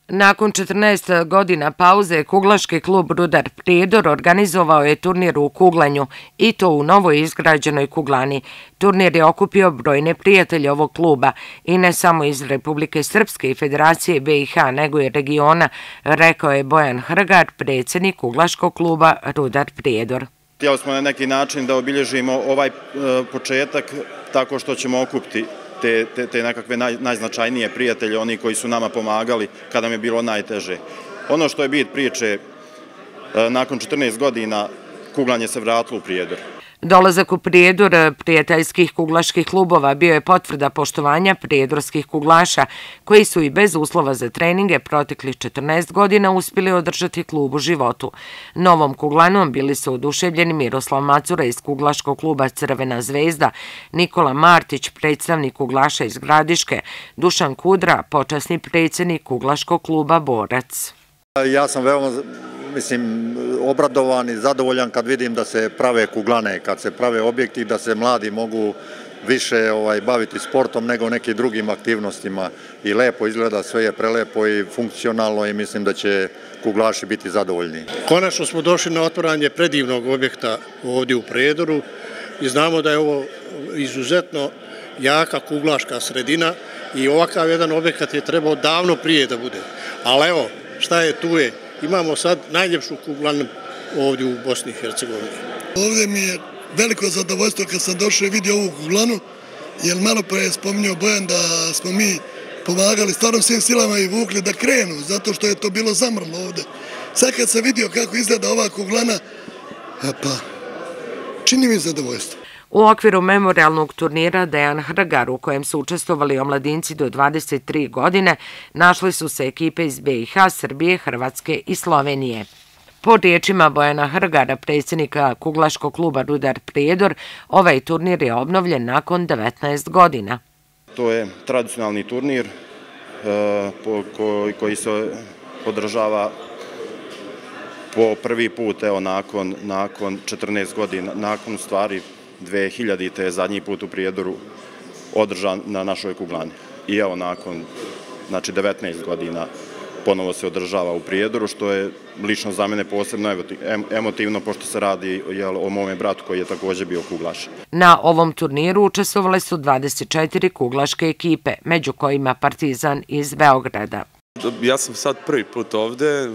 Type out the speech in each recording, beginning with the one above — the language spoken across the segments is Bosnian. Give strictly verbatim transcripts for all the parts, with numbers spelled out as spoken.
Nakon četrnaest godina pauze, kuglaški klub Rudar Prijedor organizovao je turnir u kuglanju i to u novo izgrađenoj kuglani. Turnir je okupio brojne prijatelje ovog kluba i ne samo iz Republike Srpske i Federacije B i H, nego i regiona, rekao je Bojan Hrgar, predsjednik kuglaškog kluba Rudar Prijedor. Htjeli smo na neki način da obilježimo ovaj početak tako što ćemo okupiti te, te, te nekakve naj, najznačajnije prijatelje, oni koji su nama pomagali kada nam je bilo najteže. Ono što je bit priče, nakon četrnaest godina kuglanje se vratilo u Prijedor. Dolazak u Prijedor prijateljskih kuglaških klubova bio je potvrda poštovanja prijedorskih kuglaša, koji su i bez uslova za treninge proteklih četrnaest godina uspjeli održati klub u životu. Novom kuglanom bili su oduševljeni Miroslav Macura iz kuglaškog kluba Crvena zvezda, Nikola Martić, predstavnik kuglaša iz Gradiške, Dušan Kudra, počasni predsjednik kuglaškog kluba Borac. Ja sam veoma mislim, obradovan i zadovoljan kad vidim da se prave kuglane, kad se prave objekti, da se mladi mogu više ovaj, baviti sportom nego nekim drugim aktivnostima. I lepo izgleda, sve je prelepo i funkcionalno i mislim da će kuglaši biti zadovoljni. Konačno smo došli na otvaranje predivnog objekta ovdje u Prijedoru i znamo da je ovo izuzetno jaka kuglaška sredina i ovakav jedan objekat je trebao davno prije da bude. Ali evo, šta je tu je? Imamo sad najljepšu kuglanu ovdje u Bosni i Hercegovini. Ovdje mi je veliko zadovoljstvo kad sam došao i vidio ovu kuglanu, jer malo pre je spominjao Bojan da smo mi pomagali stvarno svim silama i vukli da krenu, zato što je to bilo zamrlo ovdje. Sad kad sam vidio kako izgleda ova kuglana, pa čini mi zadovoljstvo. U okviru memorialnog turnira Dejan Hrgar, u kojem su učestvovali omladinci do dvadeset tri godine, našli su se ekipe iz B i H, Srbije, Hrvatske i Slovenije. Po riječima Bojana Hrgara, predsjednika kuglaškog kluba Rudar Prijedor, ovaj turnir je obnovljen nakon devetnaest godina. To je tradicionalni turnir koji se održava po prvi put nakon četrnaest godina, nakon stvari dve hiljadite je zadnji put u Prijedoru održan na našoj kuglani. I evo nakon znači, devetnaest godina ponovo se održava u Prijedoru, što je lično za mene posebno emotivno, pošto se radi jel, o mome bratu koji je također bio kuglaš. Na ovom turniru učestvovale su dvadeset četiri kuglaške ekipe, među kojima Partizan iz Beograda. Ja sam sad prvi put ovde,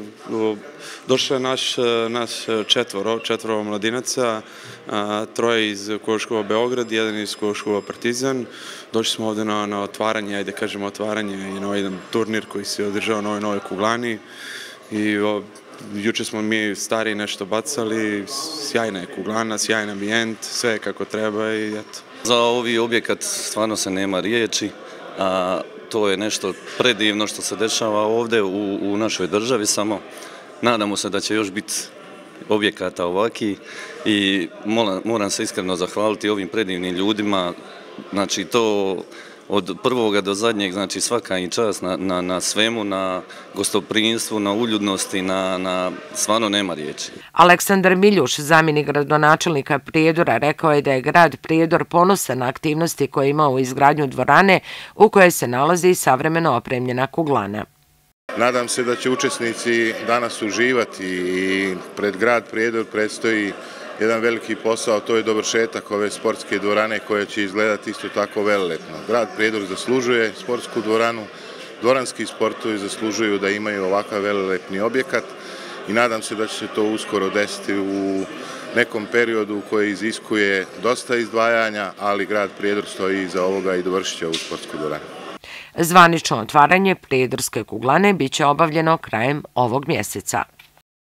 došao je naš, naš četvoro, četvoro mladinaca, troje iz Kuglaškova Beograd, jedan iz Kuglaškova Partizan. Došli smo ovde na, na otvaranje, ajde kažemo otvaranje i na ovaj jedan turnir koji se održao na ovoj novoj kuglani. I o, juče smo mi stari nešto bacali, sjajna je kuglana, sjajan ambijent, sve je kako treba i eto. Za ovi objekat stvarno se nema riječi. A, to je nešto predivno što se dešava ovdje u, u našoj državi, samo nadamo se da će još biti objekata ovaki i moram, moram se iskreno zahvaliti ovim predivnim ljudima, znači to od prvoga do zadnjeg, znači svaka im čast na, na, na svemu, na gostoprimstvu, na uljudnosti, na, na stvarno nema riječi. Aleksandar Miljuš, zamjenik gradonačelnika Prijedora, rekao je da je grad Prijedor ponosan na aktivnosti koje ima u izgradnju dvorane u kojoj se nalazi savremeno opremljena kuglana. Nadam se da će učesnici danas uživati i pred grad Prijedor predstoji jedan veliki posao, to je dovršetak ove sportske dvorane koja će izgledati isto tako velelepno. Grad Prijedor zaslužuje sportsku dvoranu, dvoranski sportovi zaslužuju da imaju ovakav velelepni objekat i nadam se da će se to uskoro desiti u nekom periodu koji iziskuje dosta izdvajanja, ali grad Prijedor stoji iza ovoga i dovršit će ovu sportsku dvoranu. Zvanično otvaranje prijedorske kuglane biće obavljeno krajem ovog mjeseca.